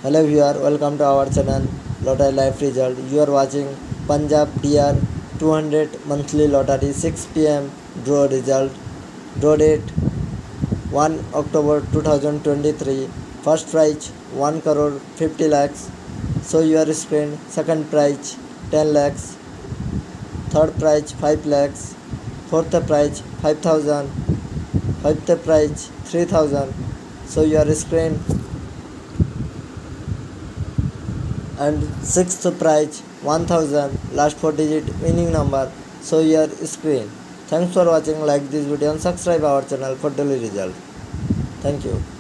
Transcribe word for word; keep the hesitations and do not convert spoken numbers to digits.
Hello viewer, welcome to our channel Lottery Life Result. You are watching Punjab D R two hundred monthly lottery six p m draw result. Draw date one October two thousand twenty-three. First prize one crore fifty lakhs. So your screen. Second prize ten lakhs. Third prize five lakhs. Fourth prize five thousand. Fifth prize three thousand. So your screen. And sixth prize one thousand. Last four digit winning number. So your screen. Thanks for watching. Like this video and subscribe our channel for daily result. Thank you.